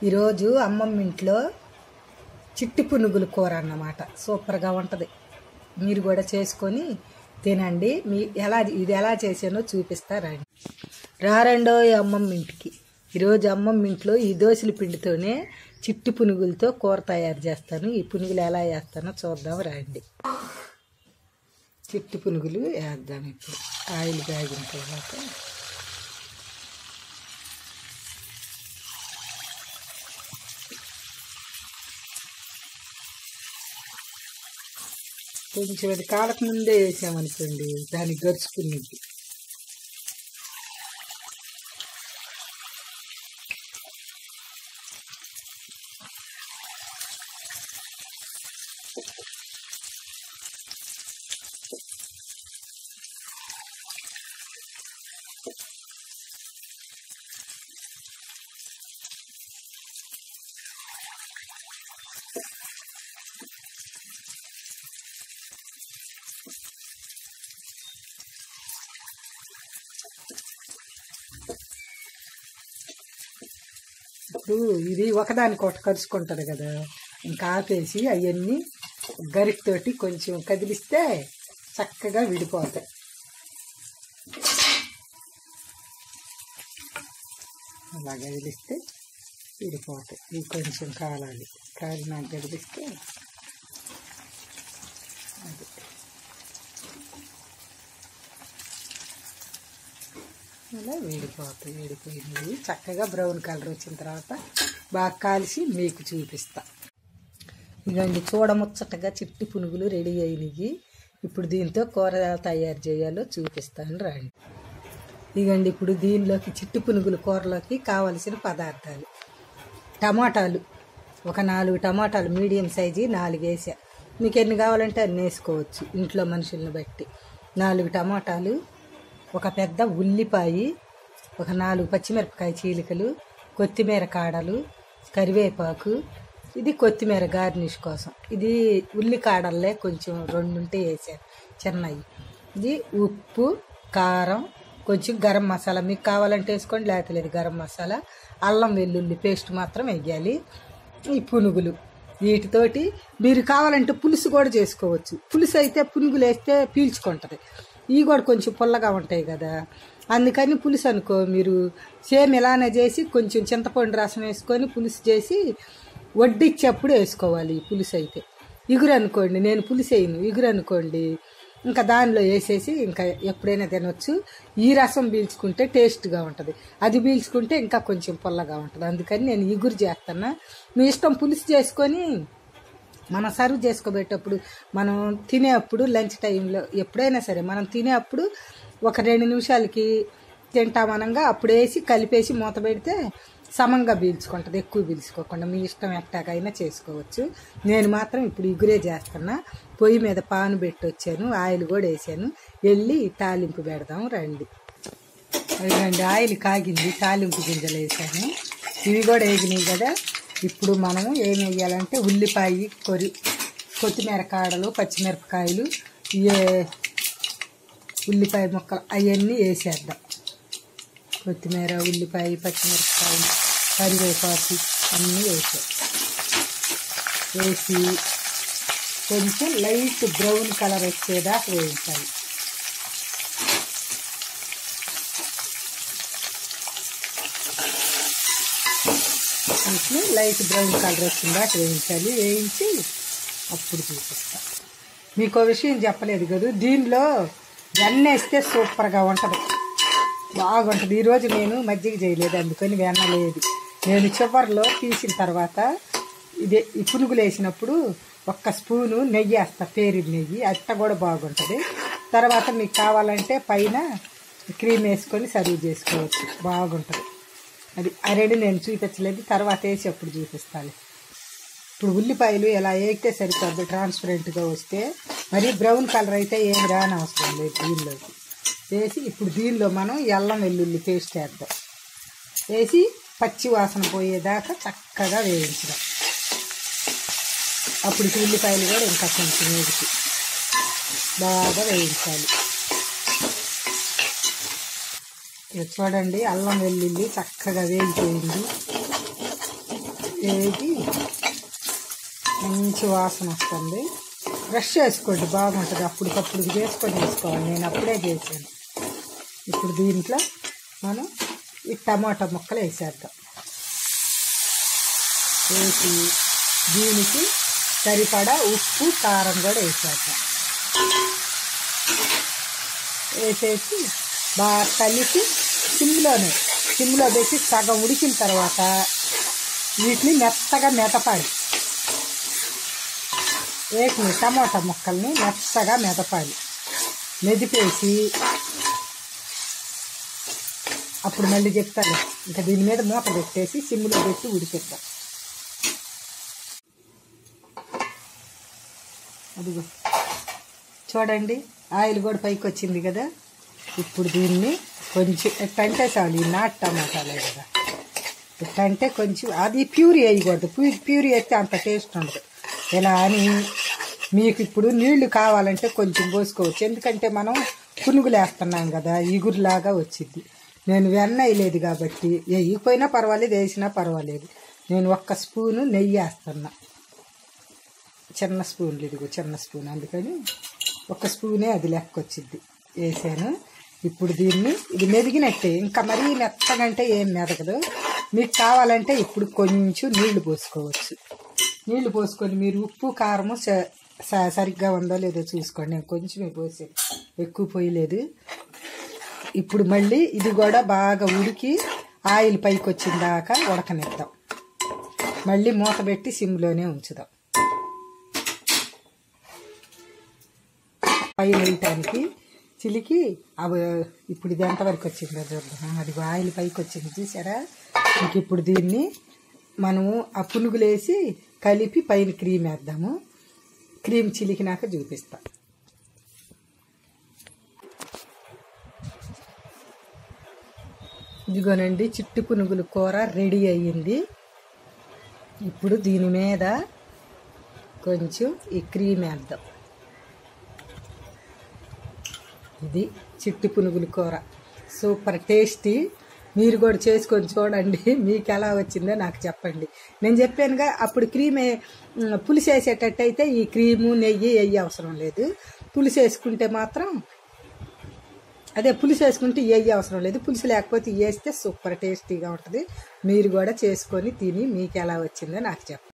ఈరోజు అమ్మమ్మ ఇంట్లో చిట్టి పునుగుల కూర అన్నమాట. సూపర్గా ఉంటుంది. మీరు కూడా చేసుకొని తినండి. ఇది ఎలా చేసానో చూపిస్తా రండి. రారండో అమ్మమ్మ ఇంటికి. ఈరోజు అమ్మమ్మ ఇంట్లో ఈ దోశల పిండితోనే చిట్టి పునుగులతో కూర తయారు చేస్తాను. ఈ పునుగులు ఎలా వేస్తానో చూద్దాం రండి. చిట్టి పునుగులు వేద్దాం. ఇప్పుడు ఆయిల్ కాగిన తర్వాత కొంచెం అది కాలక ముందే వేసామనుకోండి, దానికి గరుచుకునేది. ఇప్పుడు ఇది ఒకదానికొకటి కరుచుకుంటుంది కదా, ఇంకా ఆపేసి అవన్నీ గరిటతోటి కొంచెం కదిలిస్తే చక్కగా విడిపోతాయి. అలా కదిలిస్తే విడిపోతాయి. ఇవి కొంచెం కాలినాక కదిలిస్తే అది అలా వేడిపోయినవి చక్కగా బ్రౌన్ కలర్ వచ్చిన తర్వాత బాగా కాల్చి మీకు చూపిస్తా. ఇదండి, చూడముచ్చటగా చిట్టి పునుగులు రెడీ అయినవి. ఇప్పుడు దీంతో కూర తయారు చేయాలో చూపిస్తాను రండి. ఇదండి, ఇప్పుడు దీనిలోకి చిట్టి పునుగుల కూరలోకి కావలసిన పదార్థాలు: టమాటాలు ఒక 4 టమాటాలు మీడియం సైజు 4 వేసా. మీకు ఎన్ని కావాలంటే అన్ని వేసుకోవచ్చు, ఇంట్లో మనుషులను బట్టి. 4 టమాటాలు, ఒక పెద్ద ఉల్లిపాయ, ఒక 4 పచ్చిమిరపకాయ చీలికలు, కొత్తిమీర కాడలు, కరివేపాకు. ఇది కొత్తిమీర గార్నిష్ కోసం. ఇది ఉల్లి కాడల్లే కొంచెం 2 ఉంటే వేసాను చిన్నవి. ఇది ఉప్పు, కారం, కొంచెం గరం మసాలా. మీకు కావాలంటే వేసుకోండి, లేకపోతే లేదు. గరం మసాలా, అల్లం వెల్లుల్లి పేస్ట్ మాత్రం వేయాలి. ఈ పునుగులు వీటితోటి మీరు కావాలంటే పులుసు కూడా చేసుకోవచ్చు. పులుసు అయితే పునుగులు వేస్తే పీల్చుకుంటుంది. ఇవి కూడా కొంచెం పుల్లగా ఉంటాయి కదా, అందుకని పులుసు అనుకో మీరు సేమ్ ఇలానే చేసి కొంచెం చింతపండు రసం వేసుకొని పులుసు చేసి వడ్డిచ్చేప్పుడు వేసుకోవాలి. ఈ పులుసు అయితే ఇగురు అనుకోండి, నేను పులుసు వేయను. ఇగురు అనుకోండి, ఇంకా దానిలో వేసేసి ఇంకా ఎప్పుడైనా తినొచ్చు. ఈ రసం పీల్చుకుంటే టేస్ట్గా ఉంటుంది, అది పీల్చుకుంటే ఇంకా కొంచెం పుల్లగా ఉంటుంది. అందుకని నేను ఇగురు చేస్తున్నా. మీ ఇష్టం పులుసు చేసుకొని మనం సర్వ్ చేసుకోబెట్టేటప్పుడు, మనం తినేటప్పుడు లంచ్ టైంలో ఎప్పుడైనా సరే మనం తినేటప్పుడు ఒక 2 నిమిషాలకి తింటామనంగా అప్పుడు వేసి కలిపేసి మూత పెడితే సమంగా పీల్చుకుంటుంది, ఎక్కువ పీల్చుకోకుండా. మీ ఇష్టం ఎట్టాగైనా చేసుకోవచ్చు. నేను మాత్రం ఇప్పుడు ఇగురే చేస్తున్నా. పొయ్యి మీద పాను పెట్టి వచ్చాను, ఆయిల్ కూడా వేసాను. వెళ్ళి తాలింపు పెడదాం రండి. అదిగండి, ఆయిల్ కాగింది, తాలింపు గింజలు వేసాను. ఇవి కూడా వేగినాయి కదా. ఇప్పుడు మనం ఏం వేయాలంటే ఉల్లిపాయ, కొత్తిమీర కాడలు, పచ్చిమిరపకాయలు, ఉల్లిపాయ ముక్కలు అవన్నీ వేసేద్దాం. కొత్తిమీర, ఉల్లిపాయ, పచ్చిమిరపకాయలు, కరివేపాకు అన్నీ వేసి కొంచెం లైట్ బ్రౌన్ కలర్ వచ్చేదాకా వేయించాలి. లైట్ బ్రౌన్ కలర్ వచ్చిందాక వేయించాలి. వేయించి అప్పుడు చూపిస్తా. మీకు విషయం చెప్పలేదు కదా, దీనిలో వెన్న వేస్తే సూపర్గా ఉంటుంది, బాగుంటుంది. ఈరోజు నేను మజ్జిగ చేయలేదు, అందుకని వెన్న లేదు. నేను చివరిలో తీసిన తర్వాత ఈ పునుగులు వేసినప్పుడు 1 స్పూను నెయ్యి వేస్తా, పేరు నెయ్యి. అట్ట కూడా బాగుంటుంది. తర్వాత మీకు కావాలంటే పైన క్రీమ్ వేసుకొని సర్వ్ చేసుకోవచ్చు, బాగుంటుంది. అది అరెండు నేను చూపించలేదు, తర్వాత వేసి అప్పుడు చూపిస్తాను. ఇప్పుడు ఉల్లిపాయలు ఎలా వేగితే సరిపోద్ది, ట్రాన్స్పరెంట్గా వస్తే. మరి బ్రౌన్ కలర్ అయితే ఏమి రానవసరం లేదు. దీనిలోకి వేసి ఇప్పుడు దీనిలో మనం అల్లం వెల్లుల్లి పేస్ట్ వేద్దాం. వేసి పచ్చి వాసన పోయేదాకా చక్కగా వేయించడం. అప్పుడు ఉల్లిపాయలు కూడా ఇంకా కొంచెం వేసి బాగా వేయించాలి. చూడండి, అల్లం వెల్లుల్లి చక్కగా వేగిపోయింది. వేగి మంచి వాసన వస్తుంది. బ్రష్ చేసుకోండి, బాగుంటుంది. అప్పటికప్పుడు చేసుకొని వేసుకోవాలి. నేను అప్పుడే చేశాను. ఇప్పుడు దీంట్లో మనం ఈ టమాటా ముక్కలు వేసేద్దాం. వేసి దీనికి సరిపడా ఉప్పు కారం కూడా వేసేద్దాం. వేసేసి బాగా కలిపి సిమ్లో పెట్టి సగం ఉడికిన తర్వాత వీటిని మెత్తగా మెదపాలి. వేసిన టమాటా ముక్కల్ని మెత్తగా మెదపాలి. మెదిపేసి అప్పుడు మళ్ళీ చెప్తాను. ఇంకా దీని మీద మూత పెట్టేసి సిమ్లో పెట్టి ఉడికిద్దాం. అదిగో చూడండి, ఆయిల్ కూడా పైకి వచ్చింది కదా. ఇప్పుడు దీన్ని కొంచెం ఎట్టంటే చాలు. ఈ నాటు టమాటాలే కదా, ఎట్టంటే కొంచెం అది ప్యూరీ వేయకూడదు. ప్యూరీ వేస్తే అంత టేస్ట్ ఉండదు. ఇలా అని మీకు ఇప్పుడు నీళ్లు కావాలంటే కొంచెం పోసుకోవచ్చు. ఎందుకంటే మనం పునుగులు వేస్తున్నాం కదా, ఇగురులాగా వచ్చింది. నేను వెన్న వేయలేదు కాబట్టి వేయకపోయినా పర్వాలేదు, వేసినా పర్వాలేదు. నేను 1 స్పూను నెయ్యి వేస్తున్నా. చిన్న స్పూన్లు, ఇదిగో చిన్న స్పూన్, అందుకని 1 స్పూనే అది లెక్క వచ్చింది. వేసాను. ఇప్పుడు దీన్ని ఇది మెదిగినట్టే, ఇంకా మరీ మెత్తగంటే ఏం మెదగదు. మీకు కావాలంటే ఇప్పుడు కొంచెం నీళ్లు పోసుకోవచ్చు. నీళ్లు పోసుకొని మీరు ఉప్పు కారము సరిగ్గా ఉందో లేదో చూసుకోండి. నేను కొంచెమే పోసాను, ఎక్కువ పోయలేదు. ఇప్పుడు మళ్ళీ ఇది కూడా బాగా ఉడికి ఆయిల్ పైకి వచ్చిన దాకా ఉడకనిద్దాం. మళ్ళీ మూత పెట్టి సిమ్లోనే ఉంచుదాం. పైన వేయటానికి చిలికి అవి ఇప్పుడు ఇది ఎంతవరకు వచ్చిందో చూద్దాం. అది ఆయిల్ పైకి వచ్చింది చూసారా. ఇంక ఇప్పుడు దీన్ని మనము ఆ పునుగులు వేసి కలిపి పైన క్రీమ్ వేద్దాము. క్రీమ్ చిలికినాక చూపిస్తా. ఇదిగోనండి, చిట్టి పునుగుల కూర రెడీ అయ్యింది. ఇప్పుడు దీని మీద కొంచెం ఈ క్రీమ్ వేద్దాం. ఇది చిట్టి పునుగుల కూర, సూపర్ టేస్టీ. మీరు కూడా చేసుకొని చూడండి, మీకు ఎలా వచ్చిందో నాకు చెప్పండి. నేను చెప్పానుగా అప్పుడు క్రీమ్ పులుసు వేసేటట్టయితే ఈ క్రీము నెయ్యి వేయ అవసరం లేదు. పులుసు వేసుకుంటే మాత్రం పులుసు వేసుకుంటే వేయ అవసరం లేదు. పులుసు లేకపోతే వేస్తే సూపర్ టేస్టీగా ఉంటుంది. మీరు కూడా చేసుకొని తిని మీకు ఎలా వచ్చిందో నాకు చెప్పండి.